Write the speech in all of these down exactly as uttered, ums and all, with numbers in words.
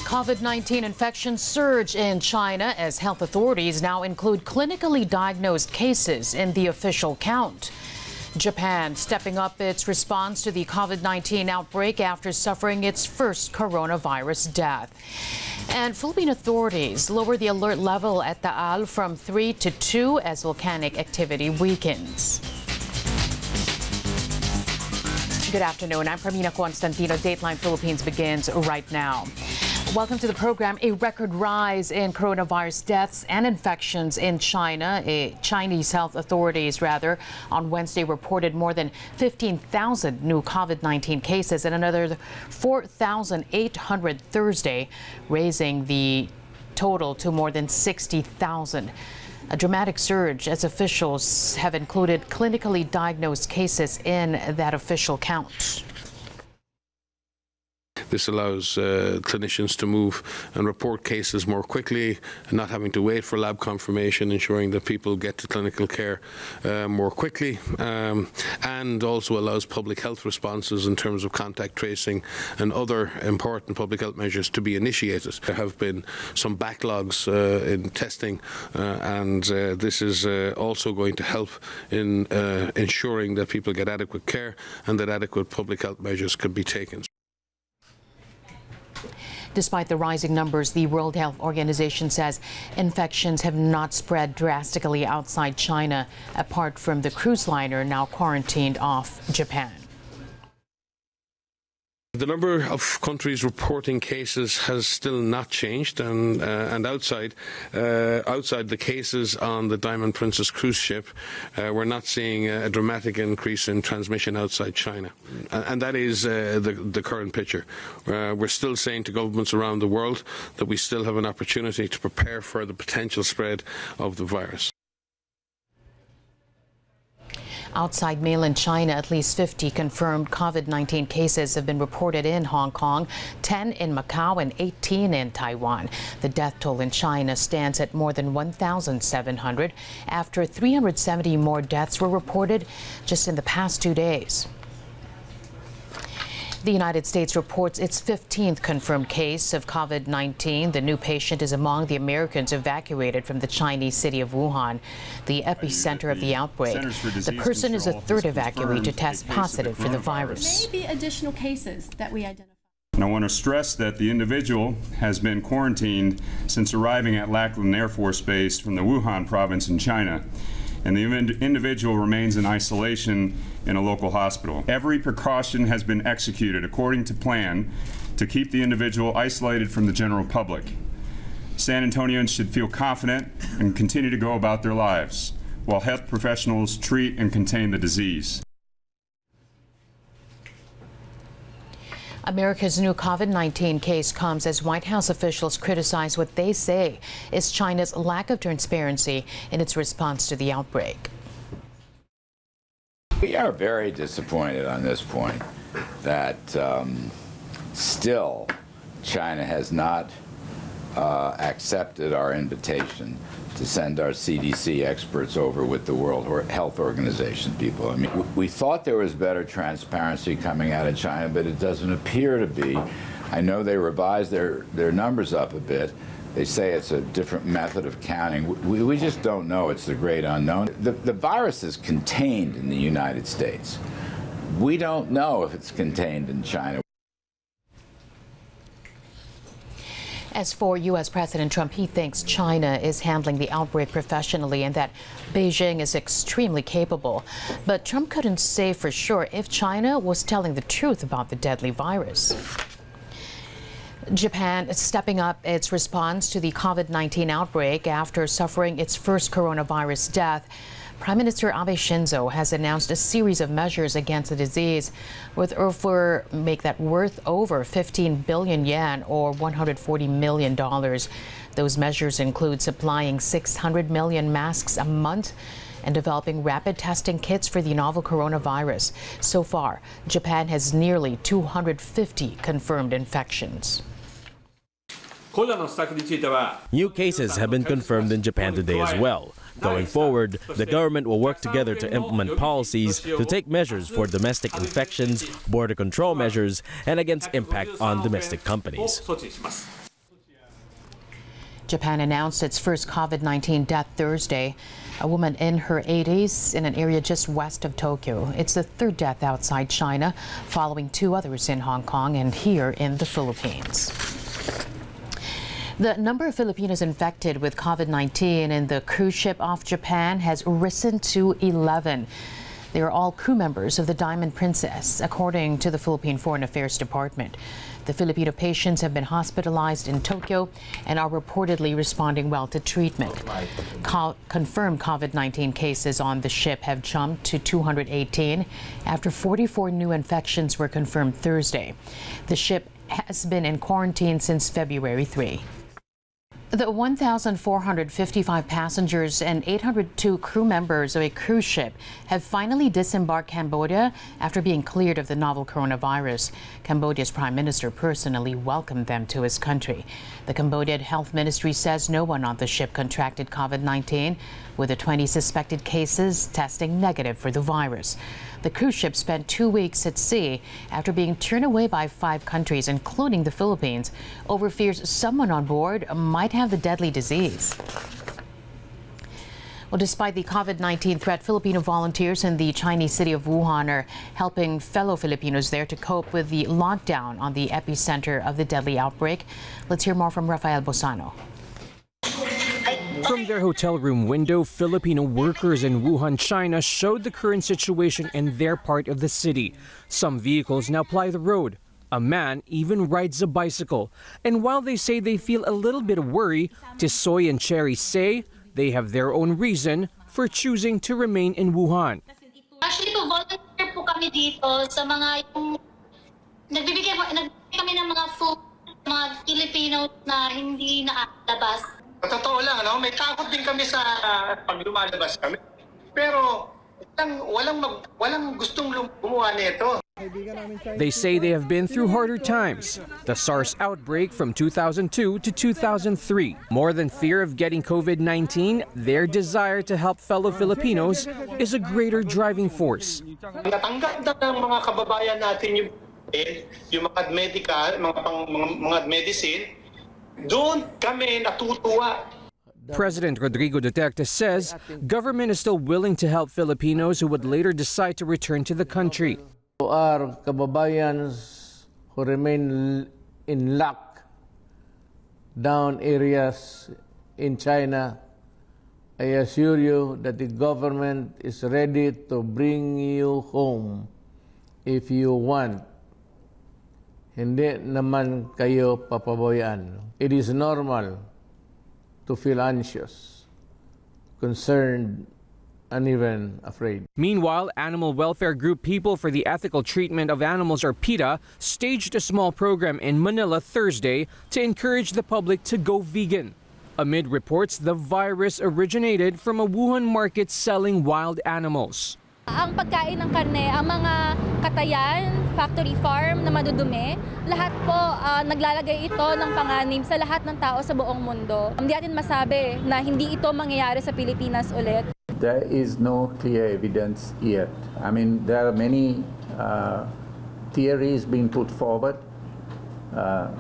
COVID nineteen infections surge in China as health authorities now include clinically diagnosed cases in the official count. Japan stepping up its response to the COVID nineteen outbreak after suffering its first coronavirus death. And Philippine authorities lower the alert level at Taal from three to two as volcanic activity weakens. Good afternoon. I'm Carmina Constantino. Dateline Philippines begins right now. Welcome to the program. A record rise in coronavirus deaths and infections in China. A Chinese health authorities, rather, on Wednesday reported more than fifteen thousand new COVID nineteen cases and another four thousand eight hundred Thursday, raising the total to more than sixty thousand. A dramatic surge as officials have included clinically diagnosed cases in that official count. This allows uh, clinicians to move and report cases more quickly, and not having to wait for lab confirmation, ensuring that people get to clinical care uh, more quickly, um, and also allows public health responses in terms of contact tracing and other important public health measures to be initiated. There have been some backlogs uh, in testing, uh, and uh, this is uh, also going to help in uh, ensuring that people get adequate care and that adequate public health measures can be taken. Despite the rising numbers, the World Health Organization says infections have not spread drastically outside China, apart from the cruise liner now quarantined off Japan. The number of countries reporting cases has still not changed, and uh, and outside uh, outside the cases on the Diamond Princess cruise ship, uh, we're not seeing a dramatic increase in transmission outside China, and, and that is uh, the the current picture. Uh, we're still saying to governments around the world that we still have an opportunity to prepare for the potential spread of the virus. Outside mainland China, at least fifty confirmed COVID nineteen cases have been reported in Hong Kong, ten in Macau, and eighteen in Taiwan. The death toll in China stands at more than one thousand seven hundred after three hundred seventy more deaths were reported just in the past two days. The United States reports its fifteenth confirmed case of COVID nineteen. The new patient is among the Americans evacuated from the Chinese city of Wuhan, the epicenter of the outbreak. The person is a third evacuee to test positive for the virus. There may be additional cases that we identified. And I want to stress that the individual has been quarantined since arriving at Lackland Air Force Base from the Wuhan province in China, and the individual remains in isolation in a local hospital. Every precaution has been executed according to plan to keep the individual isolated from the general public. San Antonians should feel confident and continue to go about their lives while health professionals treat and contain the disease. America's new COVID nineteen case comes as White House officials criticize what they say is China's lack of transparency in its response to the outbreak. We are very disappointed on this point that um, still China has not uh, accepted our invitation to send our C D C experts over with the World Health Organization people. I mean, we thought there was better transparency coming out of China, but it doesn't appear to be. I know they revised their, their numbers up a bit. They say it's a different method of counting. We, we just don't know. It's the great unknown. The, the virus is contained in the United States. We don't know if it's contained in China. As for U S President Trump, he thinks China is handling the outbreak professionally and that Beijing is extremely capable. But Trump couldn't say for sure if China was telling the truth about the deadly virus. Japan is stepping up its response to the COVID nineteen outbreak after suffering its first coronavirus death. Prime Minister Abe Shinzo has announced a series of measures against the disease, with over make that worth over fifteen billion yen or one hundred forty million dollars. Those measures include supplying six hundred million masks a month and developing rapid testing kits for the novel coronavirus. So far, Japan has nearly two hundred fifty confirmed infections. New cases have been confirmed in Japan today as well. Going forward, the government will work together to implement policies to take measures for domestic infections, border control measures, and against impact on domestic companies. Japan announced its first COVID nineteen death Thursday. A woman in her eighties in an area just west of Tokyo. It's the third death outside China, following two others in Hong Kong and here in the Philippines. The number of Filipinos infected with COVID nineteen in the cruise ship off Japan has risen to eleven. They are all crew members of the Diamond Princess, according to the Philippine Foreign Affairs Department. The Filipino patients have been hospitalized in Tokyo and are reportedly responding well to treatment. Co- confirmed COVID nineteen cases on the ship have jumped to two hundred eighteen after forty-four new infections were confirmed Thursday. The ship has been in quarantine since February third. The one thousand four hundred fifty-five passengers and eight hundred two crew members of a cruise ship have finally disembarked Cambodia after being cleared of the novel coronavirus. Cambodia's prime minister personally welcomed them to his country. The Cambodian Health Ministry says no one on the ship contracted COVID nineteen, with the twenty suspected cases testing negative for the virus. The cruise ship spent two weeks at sea after being turned away by five countries, including the Philippines, over fears someone on board might have the deadly disease. Well, despite the COVID nineteen threat, Filipino volunteers in the Chinese city of Wuhan are helping fellow Filipinos there to cope with the lockdown on the epicenter of the deadly outbreak. Let's hear more from Rafael Bosano. From their hotel room window, Filipino workers in Wuhan, China showed the current situation in their part of the city. Some vehicles now ply the road. A man even rides a bicycle. And while they say they feel a little bit of worry, Tisoy and Cherry say they have their own reason for choosing to remain in Wuhan. Actually po, volunteer po kami dito sa mga yung nagbibigay, nagbibigay kami ng mga food, mga Filipinos na hindi nakakalabas. Totoo lang, ano? May takot din kami sa uh, pag lumalabas kami. Pero walang, walang, walang gustong gumawa nito. They say they have been through harder times. The SARS outbreak from two thousand two to two thousand three. More than fear of getting COVID nineteen, their desire to help fellow Filipinos is a greater driving force. Natanggap na ng mga kababayan natin yung, yung mga medical, mga, pang, mga, mga medicine, doon kami natutuwa. President Rodrigo Duterte says government is still willing to help Filipinos who would later decide to return to the country. Our kababayans who remain in lockdown areas in China, I assure you that the government is ready to bring you home if you want. Hindi naman kayo papabayaan. It is normal to feel anxious, concerned, and even afraid. Meanwhile, animal welfare group People for the Ethical Treatment of Animals, or PETA, staged a small program in Manila Thursday to encourage the public to go vegan, amid reports the virus originated from a Wuhan market selling wild animals. Ang pagkain ng karne, ang mga katayan, factory farm na madudumi, lahat po uh, naglalagay ito ng panganib sa lahat ng tao sa buong mundo. Hindi natin masabi na hindi ito mangyayari sa Pilipinas ulit. There is no clear evidence yet. I mean, there are many uh, theories being put forward uh,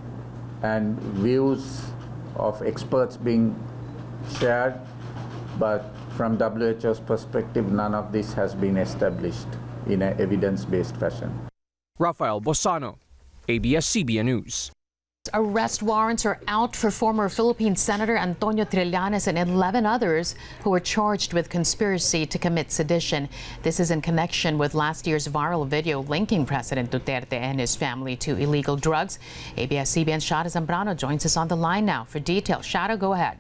and views of experts being shared, but from W H O's perspective, none of this has been established in an evidence-based fashion. Rafael Bosano, A B S C B N News. Arrest warrants are out for former Philippine Senator Antonio Trillanes and eleven others who were charged with conspiracy to commit sedition. This is in connection with last year's viral video linking President Duterte and his family to illegal drugs. A B S C B N's Shara Zambrano joins us on the line now for details. Shara, go ahead.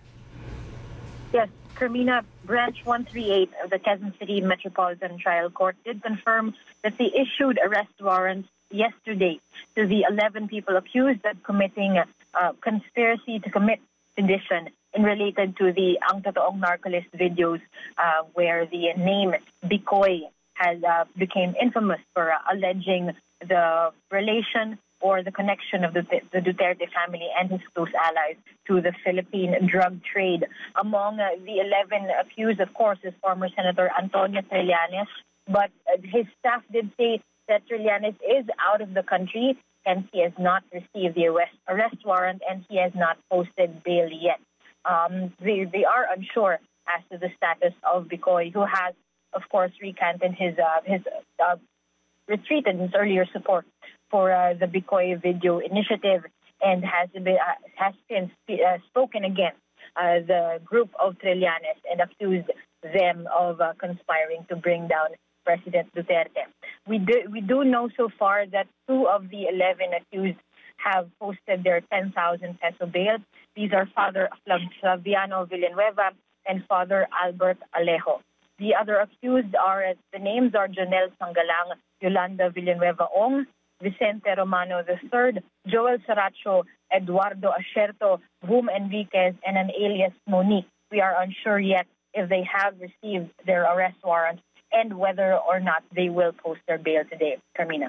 Yes, Carmina, Branch one thirty-eight of the Quezon City Metropolitan Trial Court did confirm that they issued arrest warrants yesterday to the eleven people accused of committing uh, conspiracy to commit sedition and related to the Ang Totoong Narcolist videos uh, where the name Bicoy has uh, became infamous for uh, alleging the relation or the connection of the, the Duterte family and his close allies to the Philippine drug trade. Among uh, the eleven accused, of course, is former Senator Antonio Trillanes, but uh, his staff did say that Trillanes is out of the country hence he has not received the arrest, arrest warrant and he has not posted bail yet. Um, they, they are unsure as to the status of Bicoy, who has, of course, recanted his uh, his uh, retreated his earlier support for uh, the Bicoy Video Initiative and has been, uh, has since uh, spoken against uh, the group of Trillanes and accused them of uh, conspiring to bring down President Duterte. We do, we do know so far that two of the eleven accused have posted their ten thousand peso bail. These are Father Flaviano Villanueva and Father Albert Alejo. The other accused are, the names are Jonel Sangalang, Yolanda Villanueva Ong, Vicente Romano the third, Joel Saracho, Eduardo Asherto, Boom Enriquez, and an alias Monique. We are unsure yet if they have received their arrest warrant and whether or not they will post their bail today. Carmina.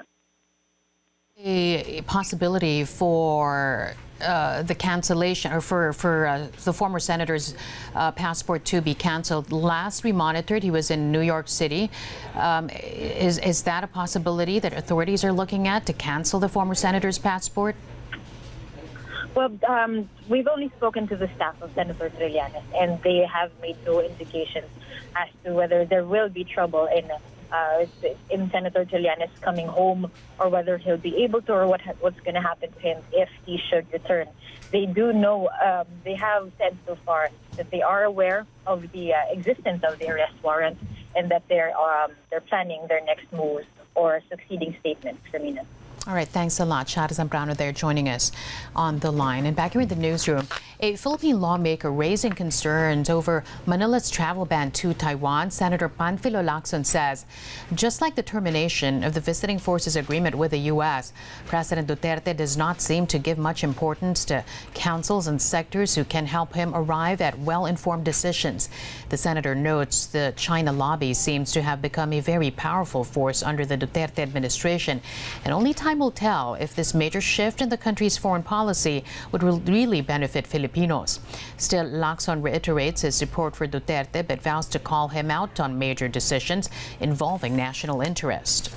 A possibility for uh, the cancellation or for, for uh, the former senator's uh, passport to be canceled. Last we monitored, he was in New York City. Um, is, is that a possibility that authorities are looking at to cancel the former senator's passport? Well, um, we've only spoken to the staff of Senator Trillanes, and they have made no indications as to whether there will be trouble in uh, in Senator Trillanes coming home, or whether he'll be able to, or what what's going to happen to him if he should return. They do know, um, they have said so far that they are aware of the uh, existence of the arrest warrant and that they're um, they're planning their next moves or succeeding statements. Carmina. All right, thanks a lot. Shara Zambrano there joining us on the line. And back here in the newsroom, a Philippine lawmaker raising concerns over Manila's travel ban to Taiwan. Senator Panfilo Lacson says, just like the termination of the visiting forces agreement with the U S, President Duterte does not seem to give much importance to councils and sectors who can help him arrive at well-informed decisions. The senator notes the China lobby seems to have become a very powerful force under the Duterte administration, and only time will tell if this major shift in the country's foreign policy would really benefit Filipinos. Still, Lacson reiterates his support for Duterte but vows to call him out on major decisions involving national interest.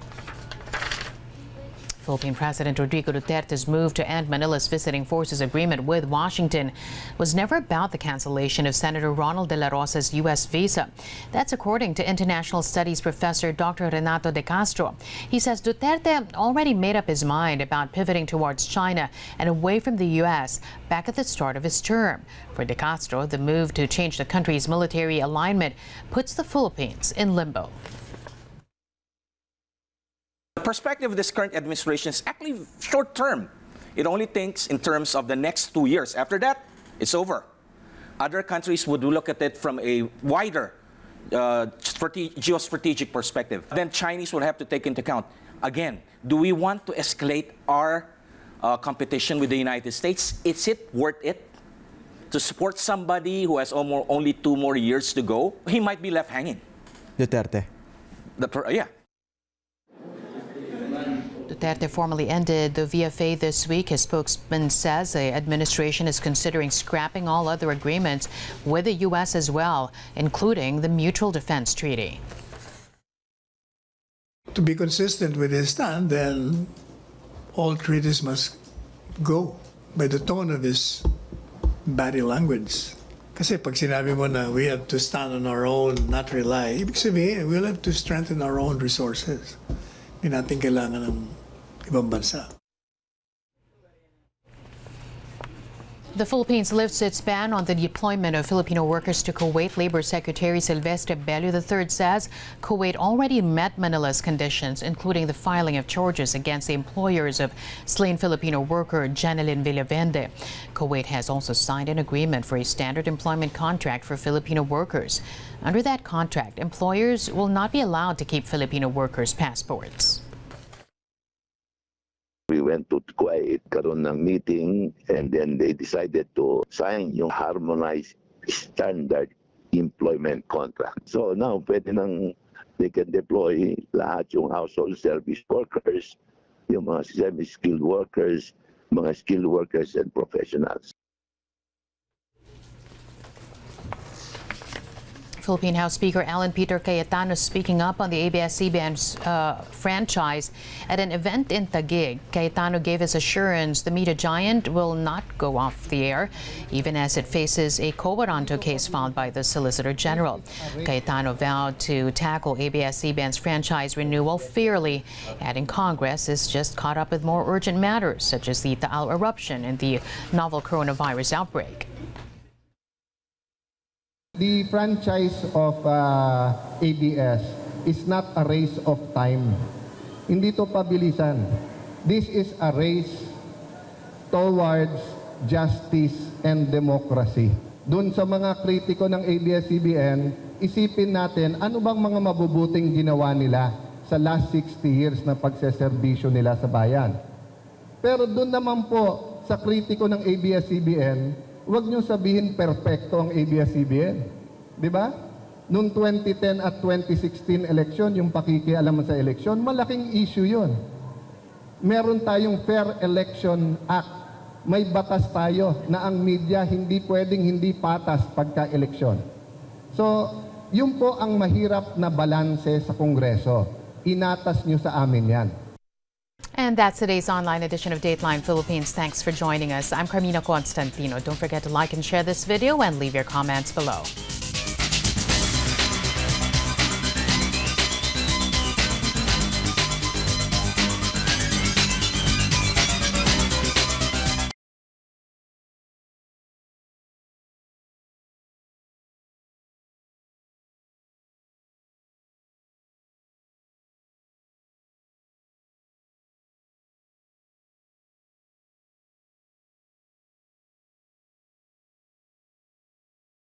Philippine President Rodrigo Duterte's move to end Manila's visiting forces agreement with Washington was never about the cancellation of Senator Ronald De La Rosa's U S visa. That's according to international studies professor Doctor Renato De Castro. He says Duterte already made up his mind about pivoting towards China and away from the U S back at the start of his term. For De Castro, the move to change the country's military alignment puts the Philippines in limbo. The perspective of this current administration is actually short term. It only thinks in terms of the next two years. After that, it's over. Other countries would look at it from a wider uh, geostrategic perspective. Then Chinese will have to take into account, again, do we want to escalate our uh, competition with the United States? Is it worth it to support somebody who has almost only two more years to go? He might be left hanging. Duterte. The, yeah. Duterte formally ended the V F A this week. His spokesman says the administration is considering scrapping all other agreements with the U S as well, including the Mutual Defense Treaty. To be consistent with his stand, then all treaties must go by the tone of his body language. Kasi pag sinabi mo na we have to stand on our own, not rely, ibig sabihin, we'll have to strengthen our own resources. Hindi natin kailangan ng ibang bansa. The Philippines lifts its ban on the deployment of Filipino workers to Kuwait. Labor Secretary Silvestre Bello the third says Kuwait already met Manila's conditions, including the filing of charges against the employers of slain Filipino worker Janelyn Villavende. Kuwait has also signed an agreement for a standard employment contract for Filipino workers. Under that contract, employers will not be allowed to keep Filipino workers' passports. We went to Kuwait, karon ng meeting, and then they decided to sign yung harmonized standard employment contract. So now, pwede nang they can deploy lahat yung household service workers, yung mga semi-skilled workers, mga skilled workers and professionals. Philippine House Speaker Alan Peter Cayetano speaking up on the A B S C B N's uh, franchise at an event in Taguig. Cayetano gave his assurance the media giant will not go off the air, even as it faces a quo warranto case filed by the Solicitor General. Cayetano vowed to tackle A B S C B N's franchise renewal fairly, adding Congress is just caught up with more urgent matters such as the Taal eruption and the novel coronavirus outbreak. The franchise of uh, A B S is not a race of time. Hindi to pabilisan. This is a race towards justice and democracy. Doon sa mga kritiko ng A B S C B N, isipin natin ano bang mga mabubuting ginawa nila sa last sixty years na pagseserbisyo nila sa bayan. Pero doon naman po sa kritiko ng A B S C B N, huwag niyo sabihin perfecto ang A B S C B N. Di ba? Noong twenty ten at twenty sixteen election, yung pakikialaman sa election, malaking issue yun. Meron tayong Fair Election Act. May batas tayo na ang media hindi pwedeng hindi patas pagka-eleksyon. So, yun po ang mahirap na balanse sa Kongreso. Inatas nyo sa amin yan. And that's today's online edition of Dateline Philippines. Thanks for joining us. I'm Carmina Constantino. Don't forget to like and share this video and leave your comments below.